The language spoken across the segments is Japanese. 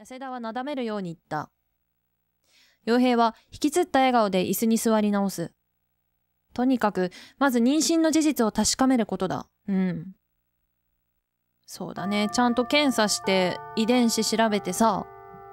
痩せ田はなだめるように言った。傭兵は引きつった笑顔で椅子に座り直す。とにかく、まず妊娠の事実を確かめることだ。そうだね。ちゃんと検査して遺伝子調べてさ。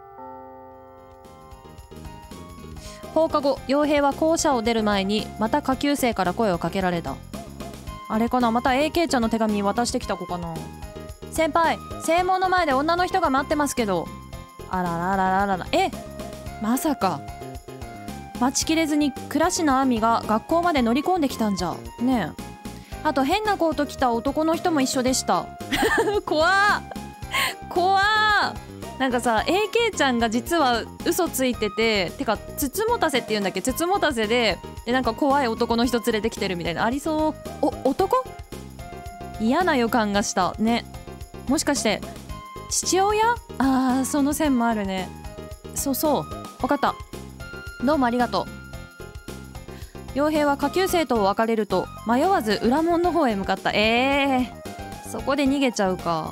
放課後、傭兵は校舎を出る前にまた下級生から声をかけられた。あれかな、また AK ちゃんの手紙渡してきた子かな。先輩、正門の前で女の人が待ってますけど。あらららららら、まさか。待ちきれずに倉科亜美が学校まで乗り込んできたんじゃ。ねえ。あと変なコート着た男の人も一緒でした。怖っ怖っ。なんかさ AK ちゃんが実は嘘ついてて、てかつつもたせって言うんだっけ、つつもたせでなんか怖い男の人連れてきてるみたいな、ありそう。男？嫌な予感がしたね。もしかして父親？その線もあるね。そう、分かった。どうもありがとう。傭兵は下級生と別れると迷わず裏門の方へ向かった。そこで逃げちゃうか。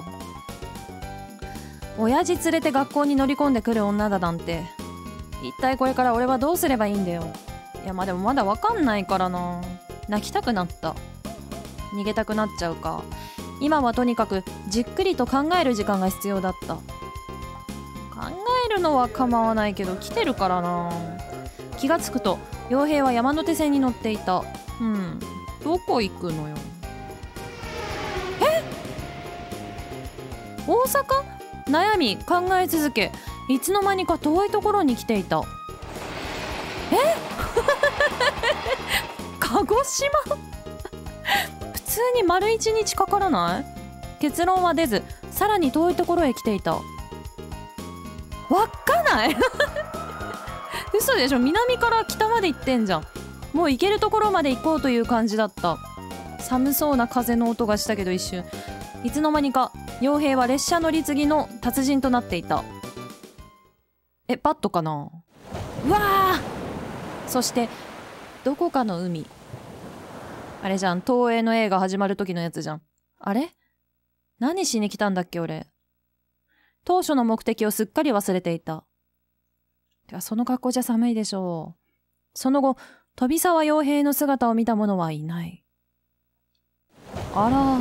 親父連れて学校に乗り込んでくる女だなんて、一体これから俺はどうすればいいんだよ。いやでもまだ分かんないからな。泣きたくなった。逃げたくなっちゃうか。今はとにかくじっくりと考える時間が必要だった。考えるのは構わないけど来てるからな。気がつくと傭兵は山手線に乗っていた。どこ行くのよ。大阪？悩み考え続け、いつの間にか遠いところに来ていた。鹿児島？普通に丸一日かからない？結論は出ず、さらに遠いところへ来ていた。稚内？嘘でしょ。南から北まで行ってんじゃん。もう行けるところまで行こうという感じだった。寒そうな風の音がしたけど一瞬。いつの間にか傭兵は列車乗り継ぎの達人となっていた。バットかな。うわー。そしてどこかの海。あれじゃん、東映の映画始まる時のやつじゃん。あれ？何しに来たんだっけ俺。当初の目的をすっかり忘れていた。てかその格好じゃ寒いでしょう。その後、飛沢傭兵の姿を見た者はいない。あら。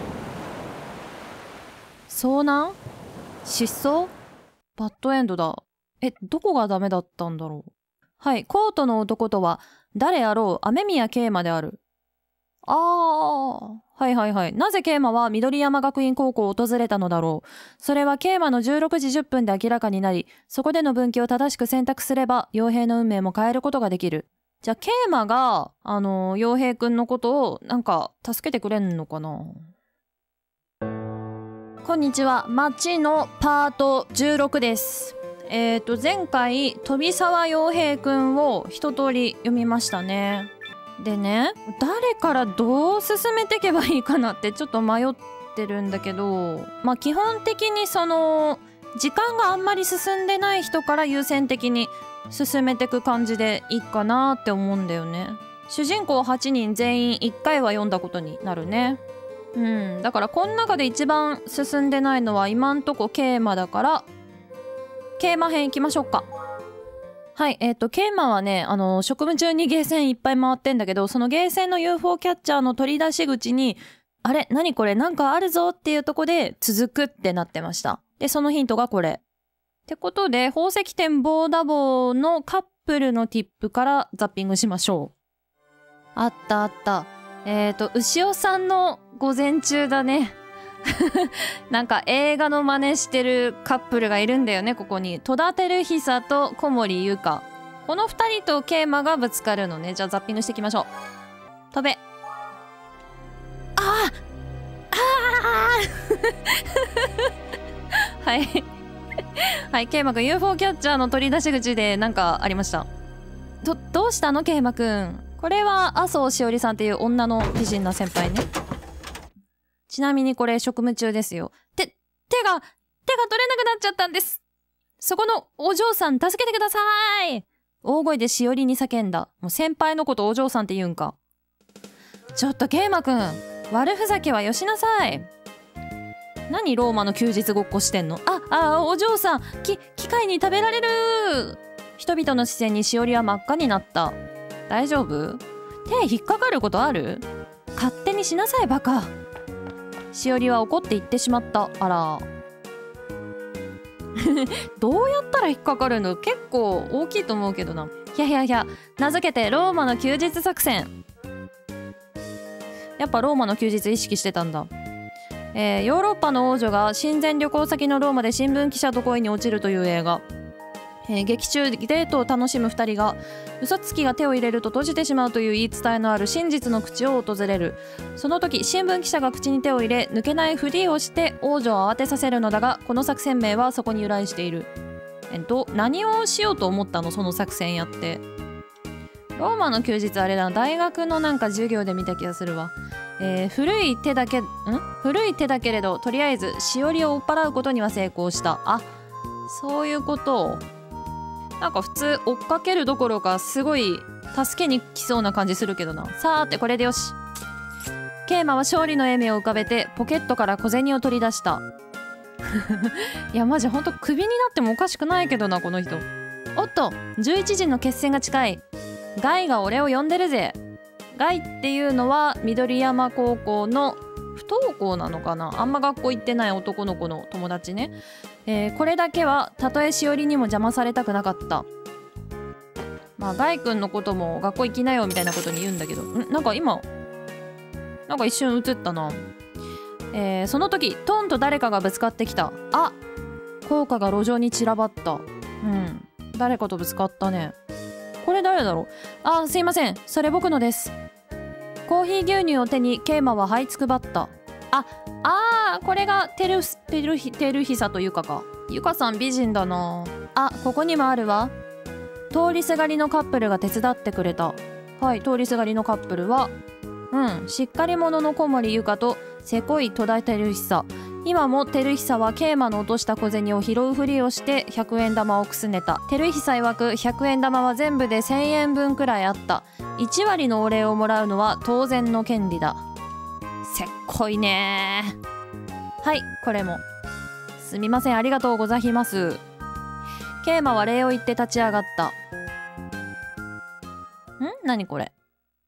遭難？失踪？バッドエンドだ。どこがダメだったんだろう。はい、コートの男とは誰あろう雨宮桂馬である。はい。なぜ桂馬は緑山学院高校を訪れたのだろう。それは桂馬の16時10分で明らかになり、そこでの分岐を正しく選択すれば傭兵の運命も変えることができる。じゃあ桂馬が傭兵くんのことをなんか助けてくれんのかな。こんにちは。町のパート16です。前回飛沢傭兵くんを一通り読みましたね。でね、誰からどう進めていけばいいかなってちょっと迷ってるんだけど、基本的にその時間があんまり進んでない人から優先的に進めていく感じでいいかなって思うんだよね。主人公8人全員1回は読んだことになるね。だからこの中で一番進んでないのは今んとこ桂馬だから、桂馬編行きましょうか。はい、桂馬はね、職務中にゲーセンいっぱい回ってんだけど、そのゲーセンの UFO キャッチャーの取り出し口に、あれ何これなんかあるぞっていうとこで続くってなってました。で、そのヒントがこれ。ってことで、宝石店ボーダボーのカップルのティップからザッピングしましょう。あった。牛尾さんの午前中だね。なんか映画の真似してるカップルがいるんだよね、ここに。戸田照久と小森優香。この2人と桂馬がぶつかるのね。じゃあザッピングしていきましょう。飛べ。はいはい、桂馬くん UFO キャッチャーの取り出し口でなんかありました。どうしたの桂馬くん。これは麻生しおりさんっていう女の美人な先輩ね。ちなみにこれ職務中ですよ。手が取れなくなっちゃったんです。そこのお嬢さん助けてください。大声でしおりに叫んだ。もう先輩のことお嬢さんって言うんか。ちょっと桂馬くん、悪ふざけはよしなさい。 何ローマの休日ごっこしてんの？お嬢さん、機械に食べられる。人々の視線にしおりは真っ赤になった。大丈夫？手引っかかることある？勝手にしなさいバカ。しおりは怒って言ってしまった。あらどうやったら引っかかるの？結構大きいと思うけどな。ひゃひゃひゃ。名付けてローマの休日作戦。やっぱローマの休日意識してたんだ。ヨーロッパの王女が親善旅行先のローマで新聞記者と恋に落ちるという映画。劇中デートを楽しむ2人が嘘つきが手を入れると閉じてしまうという言い伝えのある真実の口を訪れる。その時新聞記者が口に手を入れ抜けないふりをして王女を慌てさせるのだが、この作戦名はそこに由来している。何をしようと思ったの？その作戦やって。ローマの休日あれだな、大学のなんか授業で見た気がするわ。古い手だけれどとりあえずしおりを追っ払うことには成功した。あ、そういうことなんか普通追っかけるどころかすごい助けに来そうな感じするけどな。さーてこれでよし。ケイマは勝利の笑みを浮かべてポケットから小銭を取り出したいやマジほんとクビになってもおかしくないけどなこの人。おっと11時の決戦が近い。ガイが俺を呼んでるぜ。ガイっていうのは緑山高校の不登校なのかな、あんま学校行ってない男の子の友達ね。これだけはたとえしおりにも邪魔されたくなかった。まあガイ君のことも学校行きなよみたいなことに言うんだけど、なんか今なんか一瞬映ったな。その時トンと誰かがぶつかってきた。あ、効果が路上に散らばった。誰かとぶつかったね。これ誰だろう。あ、すいません、それ僕のです。コーヒー牛乳を手にケイマは這いつくばった。これがテルヒサとユカか。ユカさん美人だな。あ、ここにもあるわ。通りすがりのカップルが手伝ってくれた。はい、通りすがりのカップルはしっかり者の小森ユカとせこい戸田テルヒサ。今もテルヒサはケイマの落とした小銭を拾うふりをして100円玉をくすねた。テルヒサ曰く100円玉は全部で1000円分くらいあった。1割のお礼をもらうのは当然の権利だ。せっこいねー。はい、これも。すみません、ありがとうございます。ケイマは礼を言って立ち上がった。何これ？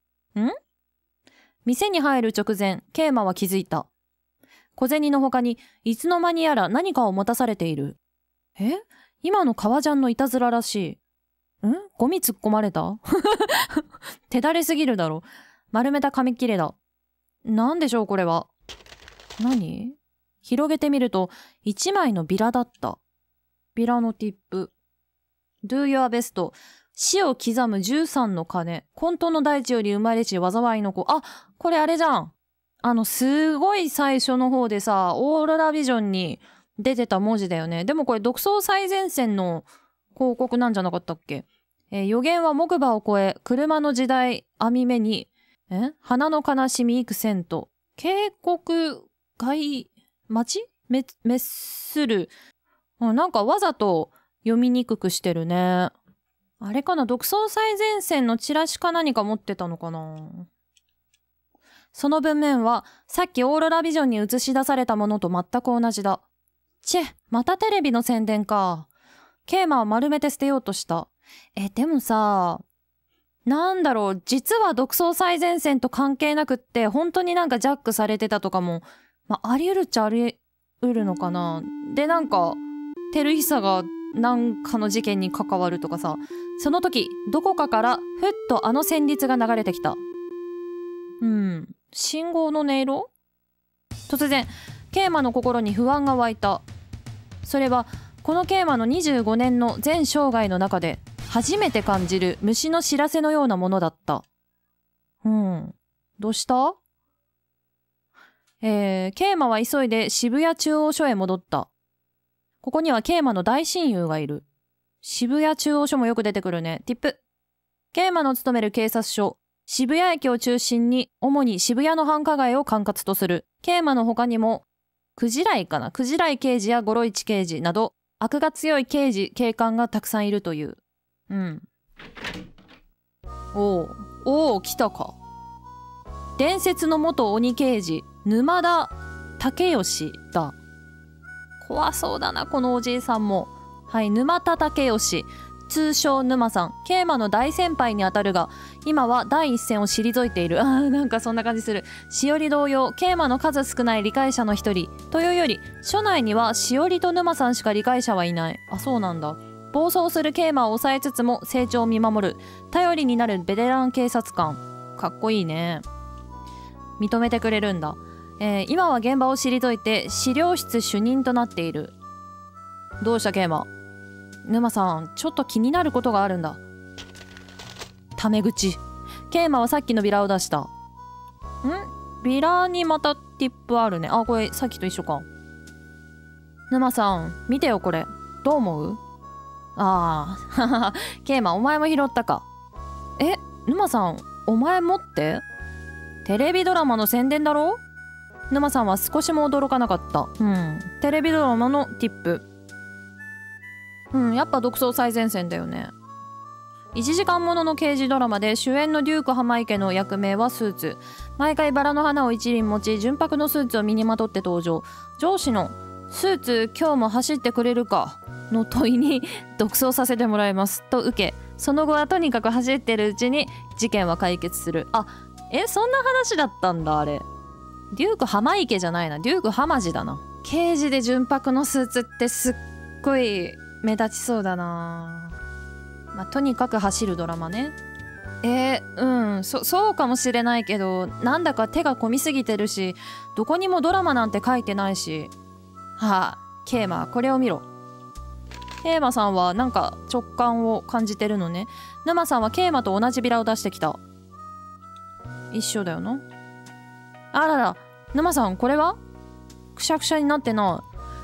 店に入る直前、ケイマは気づいた。小銭の他にいつの間にやら何かを持たされている。今の革ジャンのいたずららしい。ゴミ突っ込まれた手だれすぎるだろ。丸めた紙切れだ。なんでしょうこれは。何？広げてみると1枚のビラだった。ビラのティップ。Do your best。死を刻む13の鐘。混沌の大地より生まれし災いの子。あ、これあれじゃん。すごい最初の方でさ、オーロラビジョンに出てた文字だよね。でもこれ独創最前線の広告なんじゃなかったっけ？予言は木馬を越え、車の時代網目に、花の悲しみ幾千と、渓谷外町滅する。なんかわざと読みにくくしてるね。あれかな、独創最前線のチラシか何か持ってたのかな。その文面はさっきオーロラビジョンに映し出されたものと全く同じだ。またテレビの宣伝か。ケイマは丸めて捨てようとした。でもさ、なんだろう、実は独創最前線と関係なくって本当になんかジャックされてたとかも、あり得るっちゃあり得るのかな。でなんかテルヒサがなんかの事件に関わるとかさ。その時どこかからふっとあの旋律が流れてきた。信号の音色？突然ケイマの心に不安が湧いた。それはこのケイマの25年の全生涯の中で初めて感じる虫の知らせのようなものだった。どうした？ケイマは急いで渋谷中央署へ戻った。ここにはケイマの大親友がいる。渋谷中央署もよく出てくるね。ティップ。ケイマの勤める警察署。渋谷駅を中心に主に渋谷の繁華街を管轄とする。ケイマの他にもクジライ刑事やゴロイチ刑事など悪が強い刑事警官がたくさんいるという。おお来たか。伝説の元鬼刑事沼田武義だ。 怖そうだなこのおじいさんも。はい、沼田武義、通称沼さん、桂馬の大先輩にあたるが今は第一線を退いている。なんかそんな感じする。しおり同様桂馬の数少ない理解者の一人というより、署内にはしおりと沼さんしか理解者はいない。あ、そうなんだ。暴走する桂馬を抑えつつも成長を見守る頼りになるベテラン警察官。かっこいいね。認めてくれるんだ。今は現場を退いて資料室主任となっている。どうした桂馬。沼さん、ちょっと気になることがあるんだ。タメ口。桂馬はさっきのビラを出した。ビラにまたティップあるね。あ、これさっきと一緒か。沼さん、見てよこれ。どう思う？ああ、ははは。桂馬、お前も拾ったか。沼さん、お前もって？テレビドラマの宣伝だろ？沼さんは少しも驚かなかった。テレビドラマのティップ。やっぱ独走最前線だよね。1時間ものの刑事ドラマで主演のデューク浜池の役名はスーツ。毎回バラの花を一輪持ち純白のスーツを身にまとって登場。上司の「スーツ今日も走ってくれるか?」の問いに「独走させてもらいます」と受け、その後はとにかく走ってるうちに事件は解決する。そんな話だったんだあれ。デューク浜池じゃないな、デューク浜地だな。刑事で純白のスーツってすっごい目立ちそうだな。とにかく走るドラマね。そうかもしれないけど、なんだか手が込みすぎてるし、どこにもドラマなんて書いてないし。桂馬、これを見ろ。桂馬さんはなんか直感を感じてるのね。沼さんは桂馬と同じビラを出してきた。一緒だよな。あらら、沼さんこれは？くしゃくしゃになってない。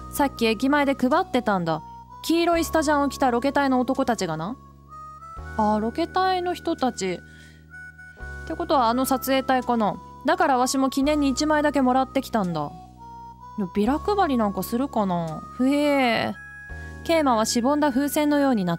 さっき駅前で配ってたんだ。黄色いスタジャンを着たロケ隊の男たちがな。ロケ隊の人たちってことは撮影隊かな。だからわしも記念に1枚だけもらってきたんだ。ビラ配りなんかするかな。ふえー。桂馬はしぼんだ風船のようになった。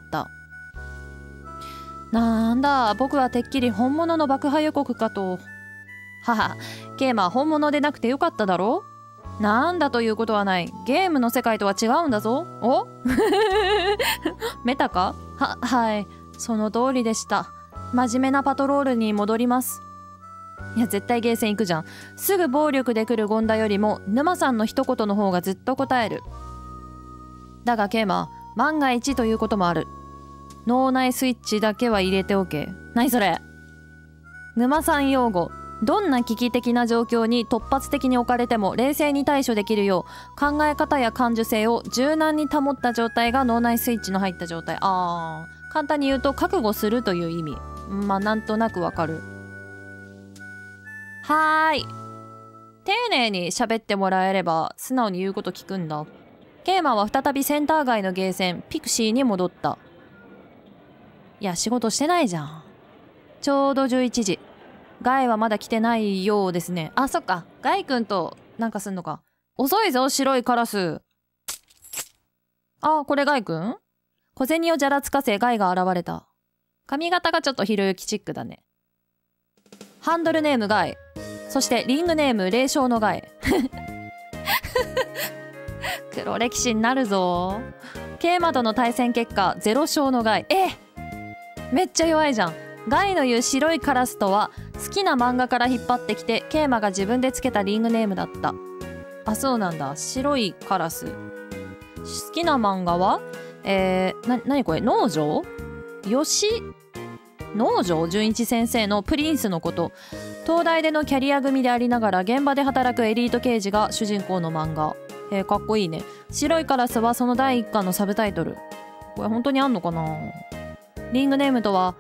なんだ、僕はてっきり本物の爆破予告かと。桂馬、本物でなくてよかっただろう。なんだということはない。ゲームの世界とは違うんだぞ。おメタか？はい、その通りでした。真面目なパトロールに戻ります。いや、絶対ゲーセン行くじゃん。すぐ暴力で来る権田よりも沼さんの一言の方がずっと答える。だが桂馬、万が一ということもある。脳内スイッチだけは入れておけ。何それ？沼さん用語。どんな危機的な状況に突発的に置かれても冷静に対処できるよう、考え方や感受性を柔軟に保った状態が脳内スイッチの入った状態。簡単に言うと覚悟するという意味。なんとなくわかる。丁寧に喋ってもらえれば素直に言うこと聞くんだ。桂馬は再びセンター街のゲーセンピクシーに戻った。いや、仕事してないじゃん。ちょうど11時。ガイはまだ来てないようですね。そっか。ガイくんとなんかすんのか。遅いぞ、白いカラス。これガイくん？小銭をじゃらつかせガイが現れた。髪型がちょっとひろゆきチックだね。ハンドルネームガイ。そしてリングネーム霊障のガイ。黒歴史になるぞ。桂馬との対戦結果0勝のガイ。めっちゃ弱いじゃん。ガイの言う白いカラスとは好きな漫画から引っ張ってきて桂馬が自分でつけたリングネームだった。そうなんだ。白いカラス。好きな漫画は何これ？農場純一先生のプリンスのこと。東大でのキャリア組でありながら現場で働くエリート刑事が主人公の漫画。かっこいいね。白いカラスはその第1巻のサブタイトル。これ本当にあんのかな。リングネームとは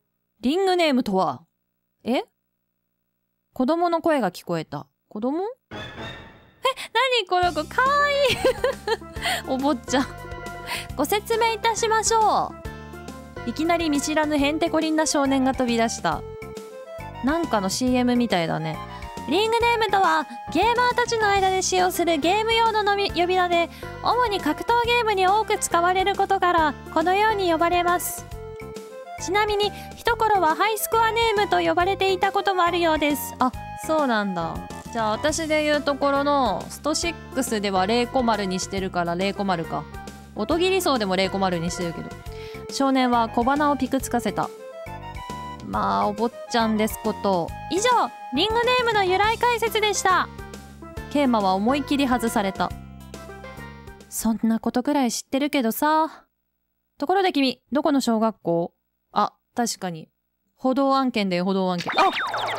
子供の声が聞こえた。子供？何この子、かわいい。お坊ちゃん。ご説明いたしましょう。いきなり見知らぬへんてこりんな少年が飛び出した。なんかの CM みたいだね。リングネームとはゲーマーたちの間で使用するゲーム用の呼び名で、主に格闘ゲームに多く使われることからこのように呼ばれます。ちなみに一頃はハイスコアネームと呼ばれていたこともあるようです。そうなんだ。 じゃあ私で言うところのスト6では0コマルにしてるから0コマルか。音切り層でも0コマルにしてるけど、少年は小鼻をピクつかせた。まあお坊ちゃんですこと。以上、リングネームの由来解説でした。ケイマは思い切り外された。そんなことくらい知ってるけどさ。ところで君、どこの小学校？あ、確かに。歩道案件だよ、歩道案件。あ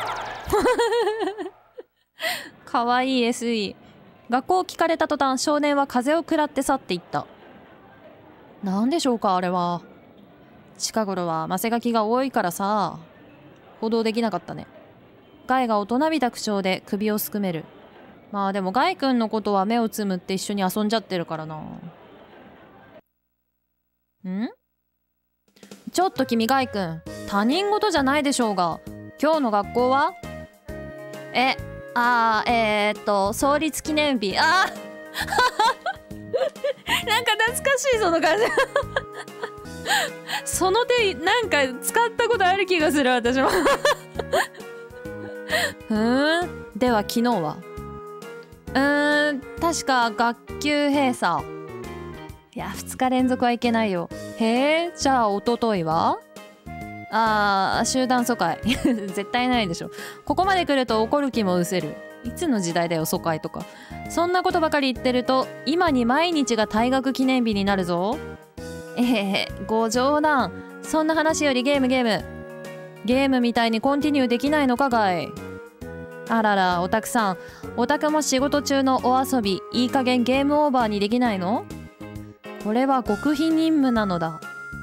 かわいい SE。学校を聞かれた途端、少年は風を食らって去っていった。なんでしょうか、あれは。近頃はマセガキが多いからさ。歩道できなかったね。ガイが大人びた口調で首をすくめる。まあでもガイ君のことは目をつむって一緒に遊んじゃってるからな。ちょっと君ガイ君、他人事じゃないでしょうが、今日の学校は？創立記念日。なんか懐かしいその感じ。その手なんか使ったことある気がする私も。では昨日は？確か学級閉鎖。いや2日連続はいけないよ。へえ、じゃあ一昨日は？集団疎開。絶対ないでしょ。ここまで来ると怒る気も失せる。いつの時代だよ疎開とか。そんなことばかり言ってると今に毎日が退学記念日になるぞ。ご冗談。そんな話よりゲームみたいにコンティニューできないのかガイ。あらら、オタクさん、オタクも仕事中のお遊びいい加減ゲームオーバーにできないの？これは極秘任務なのだ。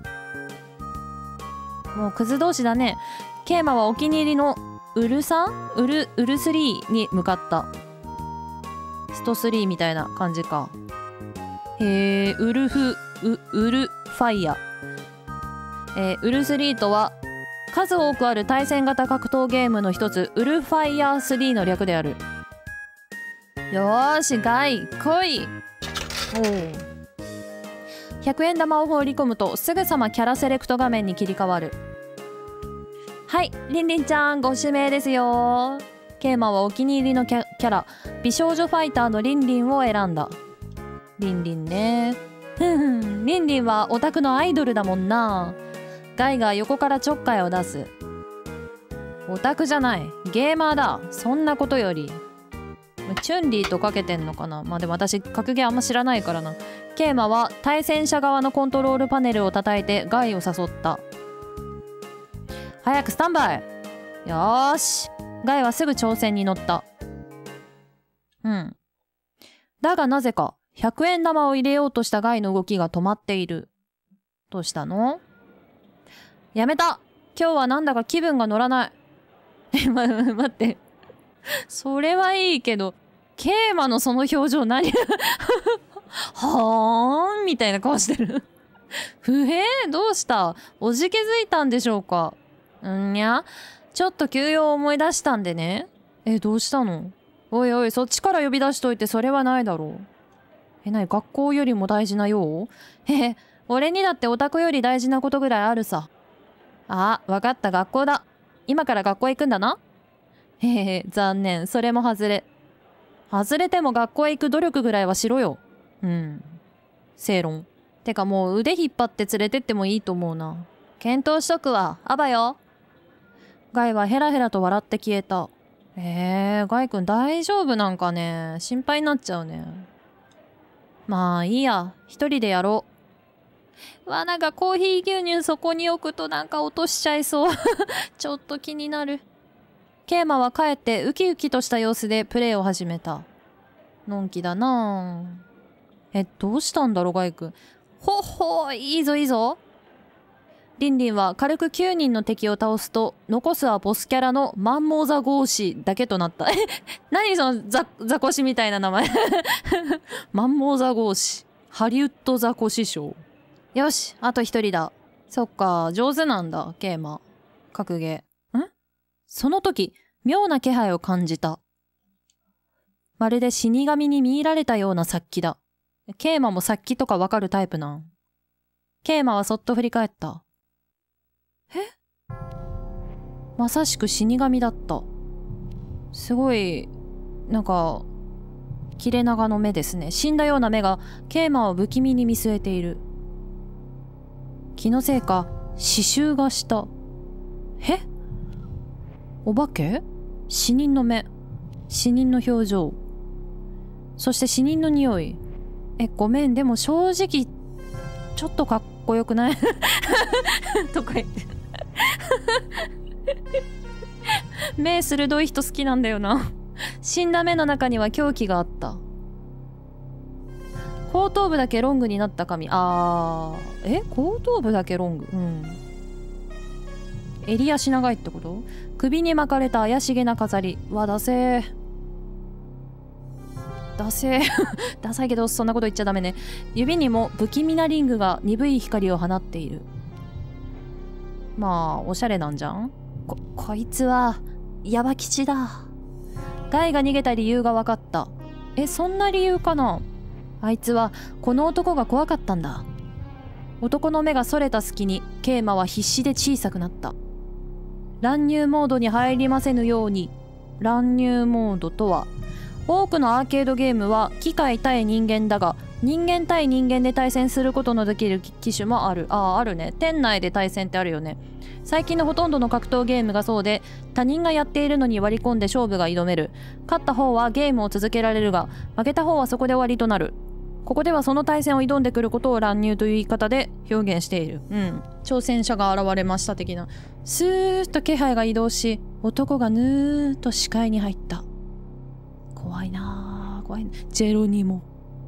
もうクズ同士だね。ケイマはお気に入りのウル3に向かった。スト3みたいな感じか。へえ、ウルファイヤ。ウル3とは数多くある対戦型格闘ゲームの一つ、ウルファイヤー3の略である。よーしガイ来い。100円玉を放り込むとすぐさまキャラセレクト画面に切り替わる。はい、リンリンちゃんご指名ですよ。ケイマはお気に入りのキャラ美少女ファイターのリンリンを選んだ。リンリンね。リンリンはオタクのアイドルだもんな。ガイが横からちょっかいを出す。オタクじゃない、ゲーマーだ。そんなことより。チュンリーとかけてんのかな。まあでも私格ゲーあんま知らないからな。ケイマは対戦者側のコントロールパネルを叩いてガイを誘った。早くスタンバイ。よーし。ガイはすぐ挑戦に乗った。だがなぜか100円玉を入れようとしたガイの動きが止まっている。どうしたの？やめた。今日はなんだか気分が乗らない。待って。それはいいけど、ケイマのその表情何？はーんみたいな顔してる。不平？どうした？おじけづいたんでしょうか？ちょっと休養を思い出したんでね。どうしたの？おいおい、そっちから呼び出しといてそれはないだろう。なに、学校よりも大事なよう？俺にだってオタクより大事なことぐらいあるさ。わかった、学校だ。今から学校行くんだな。残念、それも外れ。外れても学校へ行く努力ぐらいはしろよ。正論。てかもう腕引っ張って連れてってもいいと思うな。検討しとくわ。あばよ。ガイはヘラヘラと笑って消えた。ガイくん大丈夫なんかね。心配になっちゃうね。まあいいや。一人でやろう。なんかコーヒー牛乳そこに置くとなんか落としちゃいそう。ちょっと気になる。ケイマは帰ってウキウキとした様子でプレイを始めた。のんきだなぁ。どうしたんだろうガイくん。いいぞいいぞ。リンリンは軽く9人の敵を倒すと、残すはボスキャラのマンモーザゴーシだけとなった。何そのザコシみたいな名前。マンモーザゴーシ。ハリウッドザコシ賞。よし、あと一人だ。そっか、上手なんだ、ケイマ。格ゲー。その時、妙な気配を感じた。まるで死神に見入られたような殺気だ。ケイマも殺気とかわかるタイプなん。ケイマはそっと振り返った。まさしく死神だった。すごい、 なんか切れ長の目ですね。死んだような目がケイマを不気味に見据えている。気のせいか刺繍がした。え？お化け？死人の目、死人の表情、そして死人の匂い。ごめん、でも正直ちょっとかっこよくない？とか言って目鋭い人好きなんだよな。死んだ目の中には凶器があった。後頭部だけロングになった髪。後頭部だけロング。襟足長いってこと？首に巻かれた怪しげな飾り。ダセー。ダセー。ダサいけどそんなこと言っちゃダメね。指にも不気味なリングが鈍い光を放っている。まあおしゃれなんじゃん。こいつはヤバ吉だ。ガイが逃げた理由が分かった。そんな理由かな。あいつはこの男が怖かったんだ。男の目がそれた隙にケイマは必死で小さくなった。乱入モードに入りませぬように。乱入モードとは、多くのアーケードゲームは機械対人間だが、人間対人間で対戦することのできる機種もある。あるね。店内で対戦ってあるよね。最近のほとんどの格闘ゲームがそうで、他人がやっているのに割り込んで勝負が挑める。勝った方はゲームを続けられるが、負けた方はそこで終わりとなる。ここではその対戦を挑んでくることを乱入という言い方で表現している。挑戦者が現れました的な。スーッと気配が移動し、男がぬーっと視界に入った。怖いなぁ、怖いな。ジェロニモ。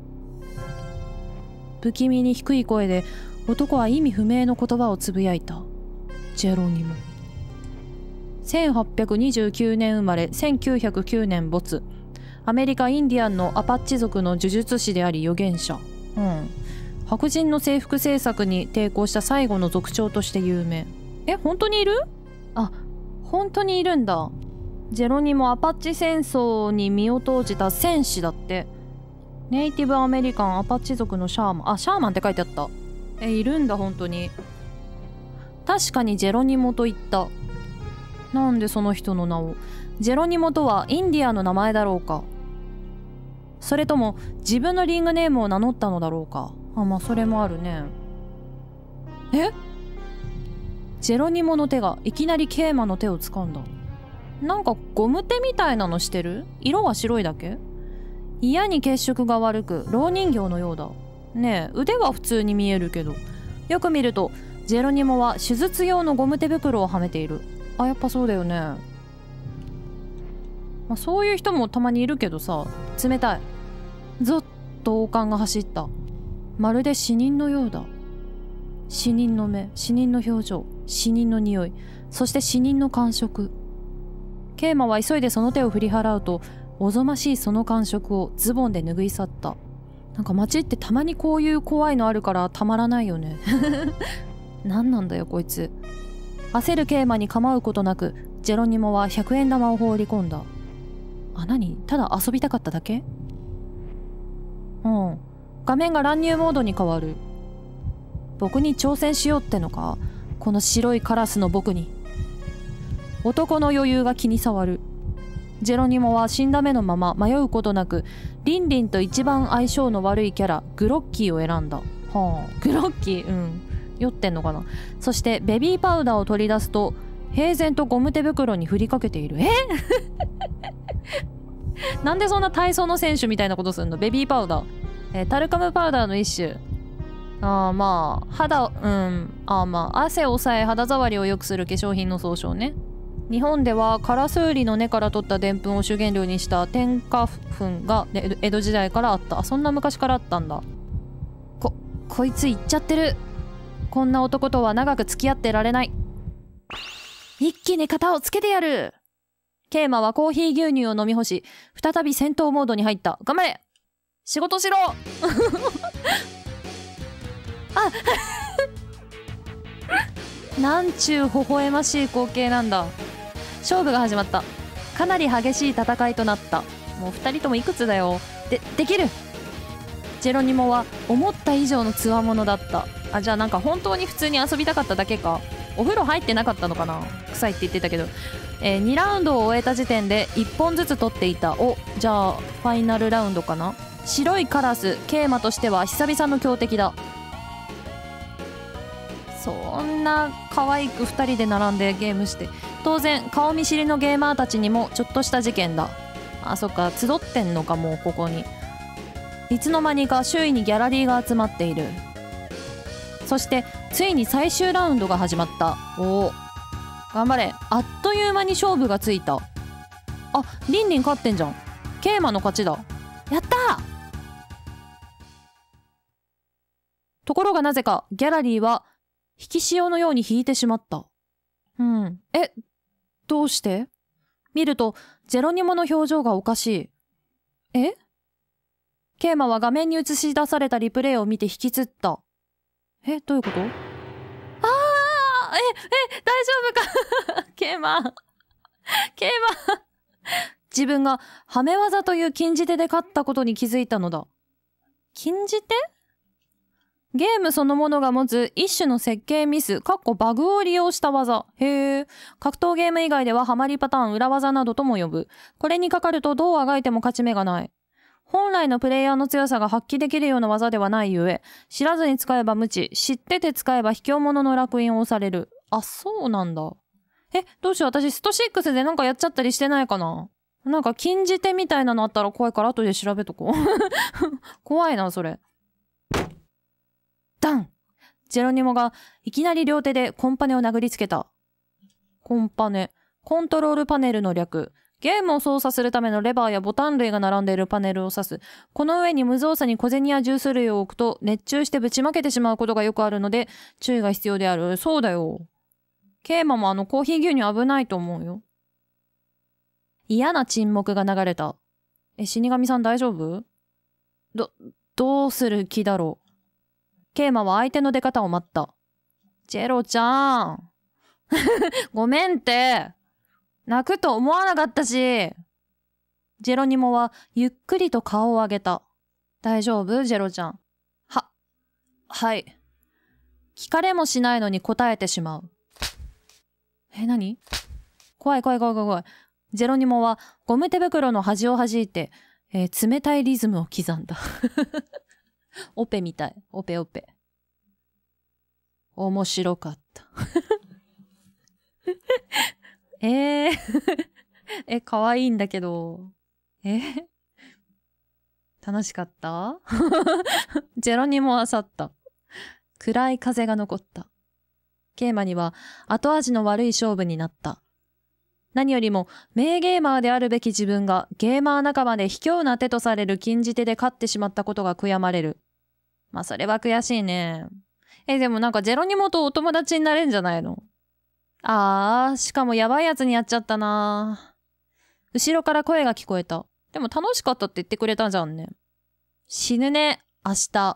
不気味に低い声で男は意味不明の言葉をつぶやいた。ジェロニモ。1829年生まれ、1909年没。アメリカ・インディアンのアパッチ族の呪術師であり預言者。白人の征服政策に抵抗した最後の族長として有名。本当にいる？本当にいるんだ。ジェロニモアパッチ戦争に身を投じた戦士だって。ネイティブアメリカンアパッチ族のシャーマン。シャーマンって書いてあった。いるんだ本当に。確かにジェロニモと言った。なんでその人の名を。ジェロニモとはインディアンの名前だろうか。それとも自分のリングネームを名乗ったのだろうか。まあそれもあるね。ジェロニモの手がいきなりケイマの手を掴んだ。なんかゴム手みたいなのしてる？色は白いだけ？嫌に血色が悪く蝋人形のようだ。ねえ、腕は普通に見えるけど、よく見るとジェロニモは手術用のゴム手袋をはめている。やっぱそうだよね。そういう人もたまにいるけどさ、冷たい。ゾッと王冠が走った。まるで死人のようだ。死人の目、死人の表情、死人の匂い、そして死人の感触。ケイマは急いでその手を振り払うと、おぞましいその感触をズボンで拭い去った。なんか街ってたまにこういう怖いのあるからたまらないよね。何なんだよこいつ。焦るケイマに構うことなく、ジェロニモは100円玉を放り込んだ。何？ただ遊びたかっただけ？画面が乱入モードに変わる。僕に挑戦しようってのか？この白いカラスの僕に。男の余裕が気に障る。ジェロニモは死んだ目のまま迷うことなく、リンリンと一番相性の悪いキャラ、グロッキーを選んだ。グロッキー、酔ってんのかな。そしてベビーパウダーを取り出すと、平然とゴム手袋に振りかけている。なんでそんな体操の選手みたいなことすんの？ベビーパウダー。タルカムパウダーの一種。汗を抑え肌触りを良くする化粧品の総称ね。日本ではカラスウリの根から取ったでんぷんを主原料にした天花粉が江戸時代からあった。そんな昔からあったんだ。こいつ言っちゃってる。こんな男とは長く付き合ってられない。一気に型をつけてやる。ケイマはコーヒー牛乳を飲み干し、再び戦闘モードに入った。頑張れ！仕事しろ！なんちゅう微笑ましい光景なんだ。勝負が始まった。かなり激しい戦いとなった。もう2人ともいくつだよ。できる。ジェロニモは思った以上の強者だった。じゃあなんか本当に普通に遊びたかっただけか。 お風呂入ってなかったのかな、臭いって言ってたけど。2ラウンドを終えた時点で1本ずつ取っていた。お、じゃあファイナルラウンドかな。白いカラス、ケイマとしては久々の強敵だ。そんな可愛く2人で並んでゲームして、当然顔見知りのゲーマーたちにもちょっとした事件だ。あ、そっか、集ってんのかもうここに。いつの間にか周囲にギャラリーが集まっている。そしてついに最終ラウンドが始まった。おお、頑張れ。あっという間に勝負がついた。あ、リンリン勝ってんじゃん。ケイマの勝ちだ。やったー。ところがなぜかギャラリーは引き潮のように引いてしまった。どうして？見るとジェロニモの表情がおかしい。ケイマは画面に映し出されたリプレイを見て引きつった。どういうこと？大丈夫かケイマ。自分がハメ技という禁じ手で勝ったことに気づいたのだ。禁じ手？ゲームそのものが持つ一種の設計ミス、バグを利用した技。へえ。格闘ゲーム以外ではハマりパターン、裏技などとも呼ぶ。これにかかるとどうあがいても勝ち目がない。本来のプレイヤーの強さが発揮できるような技ではないゆえ、知らずに使えば無知、知ってて使えば卑怯者の烙印を押される。あ、そうなんだ。どうしよう、私スト6でなんかやっちゃったりしてないかな。なんか禁じ手みたいなのあったら怖いから後で調べとこう。怖いな、それ。ダン！ジェロニモがいきなり両手でコンパネを殴りつけた。コンパネ。コントロールパネルの略。ゲームを操作するためのレバーやボタン類が並んでいるパネルを指す。この上に無造作に小銭やジュース類を置くと熱中してぶちまけてしまうことがよくあるので注意が必要である。そうだよ。ケイマもコーヒー牛乳危ないと思うよ。嫌な沈黙が流れた。死神さん大丈夫？どうする気だろう。ケイマは相手の出方を待った。ジェロちゃん。ごめんって。泣くと思わなかったし。ジェロニモはゆっくりと顔を上げた。大丈夫？ジェロちゃん。はい。聞かれもしないのに答えてしまう。何？怖い。ジェロニモはゴム手袋の端を弾いて、冷たいリズムを刻んだ。オペみたい。オペ。面白かった。かわいいんだけど。楽しかったジェロニモは去った。暗い風が残った。ケイマには後味の悪い勝負になった。何よりも名ゲーマーであるべき自分がゲーマー仲間で卑怯な手とされる禁じ手で勝ってしまったことが悔やまれる。まあそれは悔しいね。でもなんかジェロニモとお友達になれんじゃないの？しかもやばいやつにやっちゃったな。後ろから声が聞こえた。でも楽しかったって言ってくれたじゃんね。死ぬね、明日。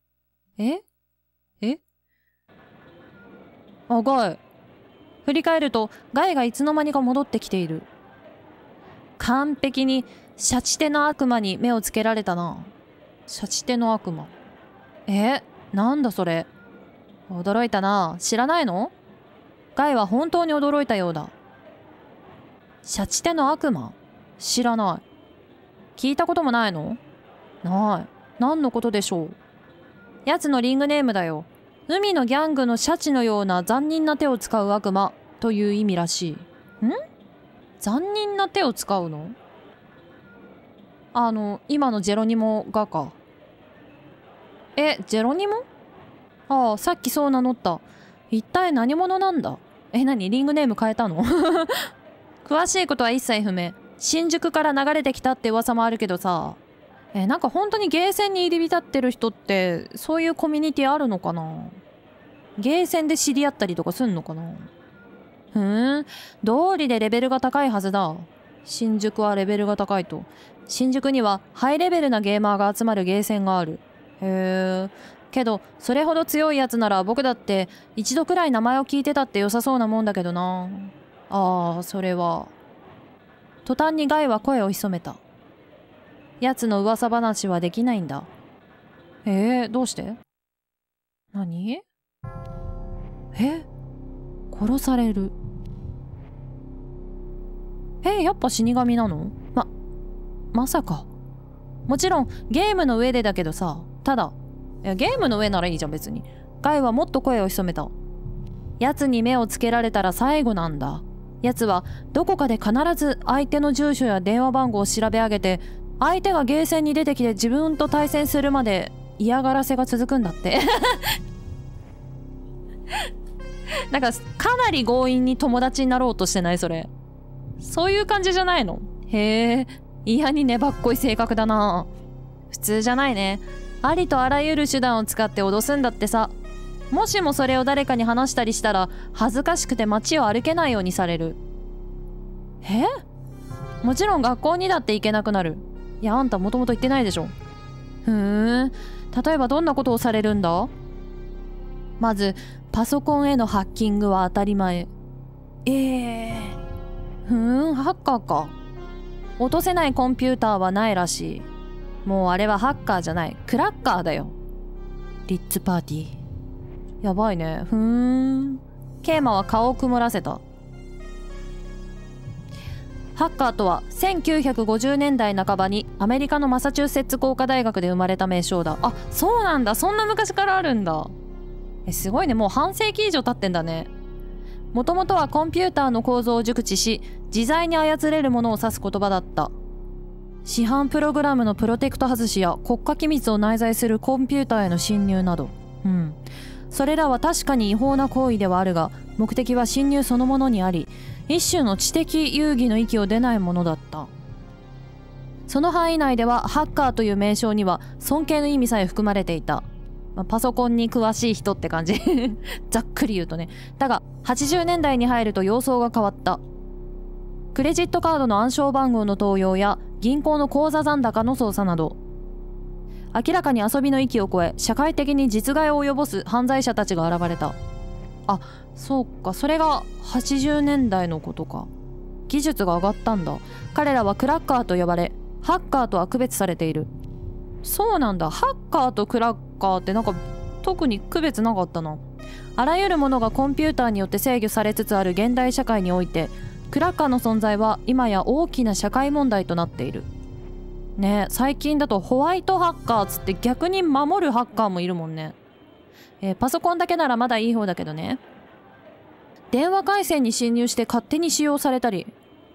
ガイ。振り返ると、ガイがいつの間にか戻ってきている。完璧に、シャチ手の悪魔に目をつけられたな。シャチ手の悪魔。なんだそれ。驚いたな。知らないの？ガイは本当に驚いたようだ。シャチ手の悪魔？知らない。聞いたこともないの？ない。何のことでしょう？奴のリングネームだよ。海のギャングのシャチのような残忍な手を使う悪魔という意味らしい。残忍な手を使うの？今のジェロニモがか。ジェロニモ？さっきそう名乗った。一体何者なんだ？何？リングネーム変えたの？詳しいことは一切不明。新宿から流れてきたって噂もあるけどさ。なんか本当にゲーセンに入り浸ってる人ってそういうコミュニティあるのかな？ゲーセンで知り合ったりとかすんのかな？道理でレベルが高いはずだ。新宿はレベルが高いと。新宿にはハイレベルなゲーマーが集まるゲーセンがある。けどそれほど強いやつなら僕だって一度くらい名前を聞いてたって良さそうなもんだけどな。それは。途端にガイは声を潜めた。奴の噂話はできないんだ。どうして？何？ 殺される。やっぱ死神なの？まさか。もちろんゲームの上でだけどさ、ただ、ゲームの上ならいいじゃん別に。ガイはもっと声を潜めた。奴に目をつけられたら最後なんだ。奴はどこかで必ず相手の住所や電話番号を調べ上げて、相手がゲーセンに出てきて自分と対戦するまで嫌がらせが続くんだってなんかかなり強引に友達になろうとしてない？それそういう感じじゃないの？へえ、嫌に粘っこい性格だな。普通じゃないね。ありとあらゆる手段を使って脅すんだってさ。もしもそれを誰かに話したりしたら恥ずかしくて街を歩けないようにされる。もちろん学校にだって行けなくなる。いや、あんたもともと言ってないでしょ。例えばどんなことをされるんだ？まずパソコンへのハッキングは当たり前。ハッカーか。落とせないコンピューターはないらしい。もうあれはハッカーじゃない、クラッカーだよ。リッツパーティー。やばいね。ケイマは顔を曇らせた。ハッカーとは1950年代半ばにアメリカのマサチューセッツ工科大学で生まれた名称だ。あ、そうなんだ。そんな昔からあるんだ。すごいね。もう半世紀以上経ってんだね。もともとはコンピューターの構造を熟知し、自在に操れるものを指す言葉だった。市販プログラムのプロテクト外しや国家機密を内在するコンピューターへの侵入など。それらは確かに違法な行為ではあるが、目的は侵入そのものにあり、一種の知的遊戯の域を出ないものだった。その範囲内ではハッカーという名称には尊敬の意味さえ含まれていた。パソコンに詳しい人って感じざっくり言うとね。だが80年代に入ると様相が変わった。クレジットカードの暗証番号の盗用や銀行の口座残高の操作など、明らかに遊びの域を超え社会的に実害を及ぼす犯罪者たちが現れた。あ、そうか、それが80年代のことか。技術が上がったんだ。彼らはクラッカーと呼ばれ、ハッカーとは区別されている。そうなんだ。ハッカーとクラッカーってなんか特に区別なかったな。あらゆるものがコンピューターによって制御されつつある現代社会において、クラッカーの存在は今や大きな社会問題となっている。ねえ、最近だとホワイトハッカーつって逆に守るハッカーもいるもんね。パソコンだけならまだいい方だけどね。電話回線に侵入して勝手に使用されたり、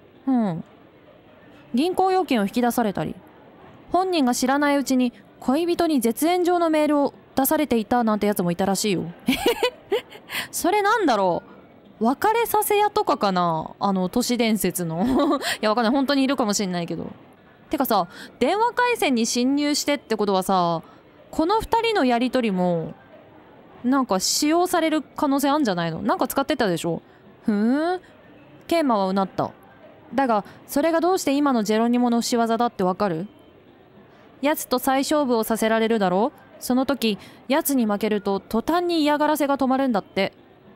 銀行預金を引き出されたり、本人が知らないうちに恋人に絶縁状のメールを出されていたなんてやつもいたらしいよ。それなんだろう、別れさせ屋とかかな、都市伝説のいや、わかんない、本当にいるかもしんないけど。てかさ、電話回線に侵入してってことはさ、この2人のやり取りもなんか使用される可能性あんじゃないの？なんか使ってたでしょ？ケイマはうなった。だがそれがどうして今のジェロニモの仕業だってわかる？奴と再勝負をさせられるだろう？その時奴に負けると途端に嫌がらせが止まるんだって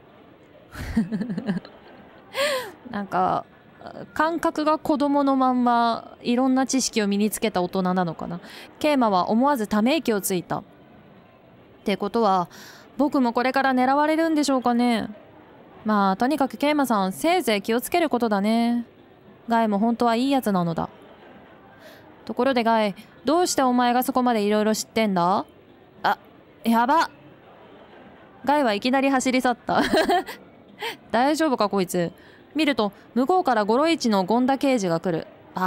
なんか感覚が子供のまんまいろんな知識を身につけた大人なのかな。ケイマは思わずため息をついた。ってことは僕もこれから狙われるんでしょうかね。まあとにかくケイマさん、せいぜい気をつけることだね。ガイも本当はいいやつなのだ。ところでガイ、どうしてお前がそこまでいろいろ知ってんだ？あ、やば。ガイはいきなり走り去った大丈夫かこいつ。見ると向こうからゴロイチの権田刑事が来る。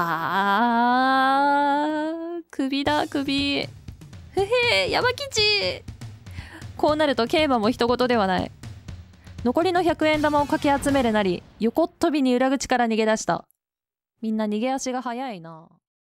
首だ首。へへ、山吉。こうなるとケイマも人事ではない。残りの100円玉をかき集めるなり、横っ飛びに裏口から逃げ出した。みんな逃げ足が速いな。